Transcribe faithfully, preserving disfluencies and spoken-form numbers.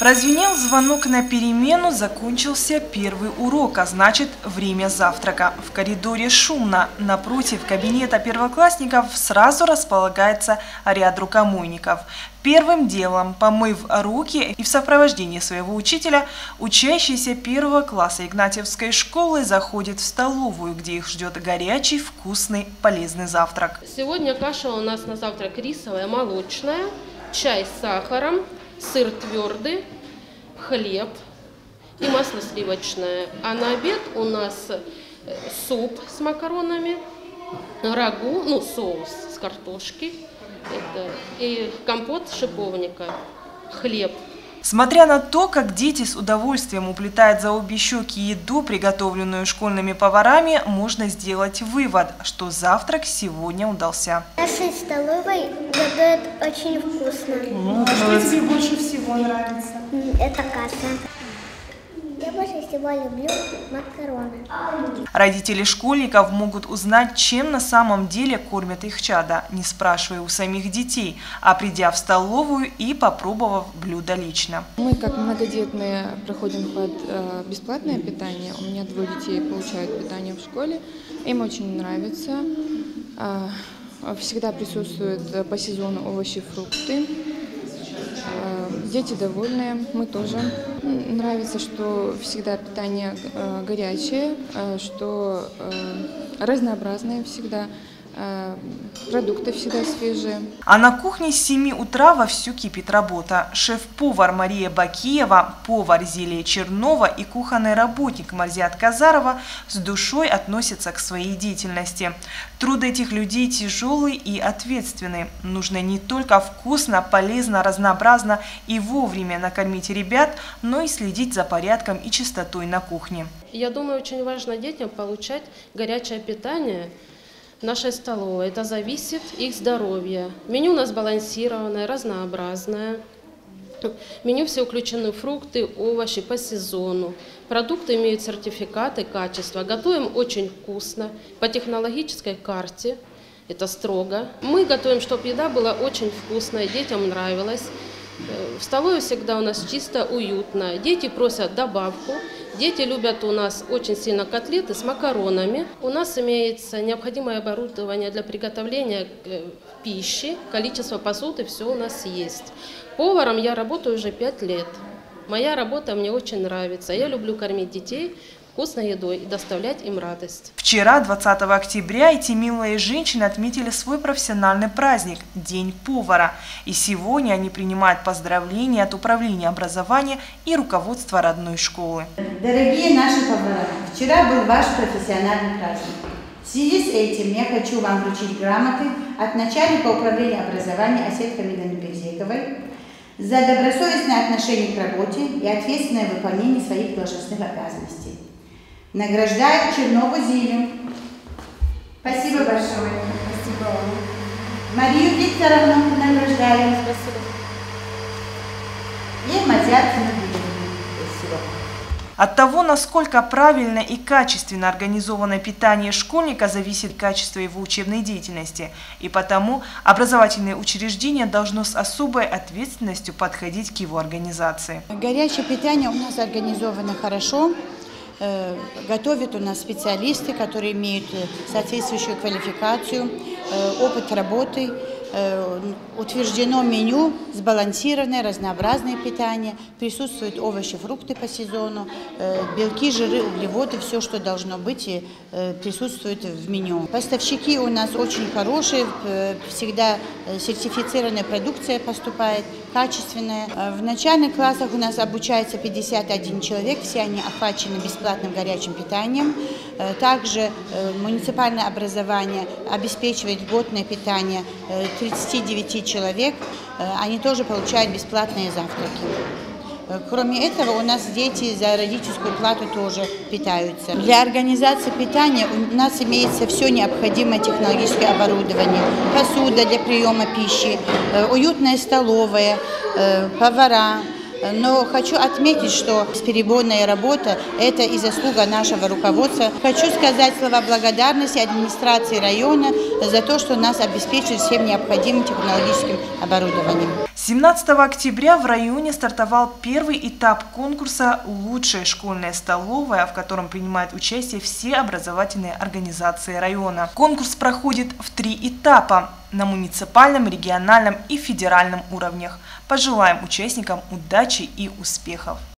Прозвенел звонок на перемену, закончился первый урок, а значит время завтрака. В коридоре шумно. Напротив кабинета первоклассников сразу располагается ряд рукомойников. Первым делом, помыв руки и в сопровождении своего учителя, учащиеся первого класса Игнатьевской школы заходят в столовую, где их ждет горячий, вкусный, полезный завтрак. Сегодня каша у нас на завтрак рисовая, молочная, чай с сахаром, сыр твердый, хлеб и масло сливочное. А на обед у нас суп с макаронами, рагу, ну соус с картошки это, и компот шиповника, хлеб. Смотря на то, как дети с удовольствием уплетают за обе щеки еду, приготовленную школьными поварами, можно сделать вывод, что завтрак сегодня удался. В нашей столовой готовят очень вкусно. Ну, а что тебе больше всего нравится? Это каша. Я больше всего люблю макароны. Родители школьников могут узнать, чем на самом деле кормят их чада, не спрашивая у самих детей, а придя в столовую и попробовав блюдо лично. Мы, как многодетные, проходим под э, бесплатное питание. У меня двое детей получают питание в школе. Им очень нравится. Э, всегда присутствуют по сезону овощи, фрукты. Дети довольные, мы тоже. Нравится, что всегда питание э, горячее, э, что э, разнообразное всегда, э, продукты всегда свежие. А на кухне с семи утра вовсю кипит работа. Шеф-повар Мария Бакиева, повар Зелия Чернова и кухонный работник Марзиат Казарова с душой относятся к своей деятельности. Труд этих людей тяжелый и ответственный. Нужно не только вкусно, полезно, разнообразно и вовремя накормить ребят, но и следить за порядком и чистотой на кухне. Я думаю, очень важно детям получать горячее питание в нашей столовой. Это зависит от их здоровья. Меню у нас балансированное, разнообразное. В меню все включены фрукты, овощи по сезону. Продукты имеют сертификаты качества. Готовим очень вкусно, по технологической карте. Это строго. Мы готовим, чтобы еда была очень вкусная, детям нравилась. В столовой всегда у нас чисто, уютно. Дети просят добавку. Дети любят у нас очень сильно котлеты с макаронами. У нас имеется необходимое оборудование для приготовления пищи. Количество посуды, все у нас есть. Поваром я работаю уже пять лет. Моя работа мне очень нравится. Я люблю кормить детей вкусной едой и доставлять им радость. Вчера, двадцатого октября, эти милые женщины отметили свой профессиональный праздник – День повара. И сегодня они принимают поздравления от Управления образования и руководства родной школы. Дорогие наши повара, вчера был ваш профессиональный праздник. В связи с этим я хочу вам вручить грамоты от начальника Управления образования Асет Хамидовны Бекзековой за добросовестное отношение к работе и ответственное выполнение своих должностных обязанностей. Награждает Чернову Зилю. Спасибо большое. Спасибо вам. Марию Викторовну награждаем. Спасибо. И Марзиат Хамидовну. Спасибо. От того, насколько правильно и качественно организовано питание школьника, зависит качество его учебной деятельности. И потому образовательное учреждение должно с особой ответственностью подходить к его организации. Горячее питание у нас организовано хорошо. Готовят у нас специалисты, которые имеют соответствующую квалификацию, опыт работы. Утверждено меню, сбалансированное, разнообразное питание, присутствуют овощи, фрукты по сезону, белки, жиры, углеводы, все, что должно быть, присутствует в меню. Поставщики у нас очень хорошие, всегда сертифицированная продукция поступает, качественная. В начальных классах у нас обучается пятьдесят один человек, все они охвачены бесплатным горячим питанием. Также муниципальное образование обеспечивает льготное питание тридцати девяти человек, они тоже получают бесплатные завтраки. Кроме этого, у нас дети за родительскую плату тоже питаются. Для организации питания у нас имеется все необходимое технологическое оборудование. Посуда для приема пищи, уютная столовая, повара, Но хочу отметить, что бесперебойная работа – это и заслуга нашего руководства. Хочу сказать слова благодарности администрации района за то, что нас обеспечили всем необходимым технологическим оборудованием. семнадцатого октября в районе стартовал первый этап конкурса «Лучшая школьная столовая», в котором принимают участие все образовательные организации района. Конкурс проходит в три этапа – на муниципальном, региональном и федеральном уровнях. Пожелаем участникам удачи и успехов!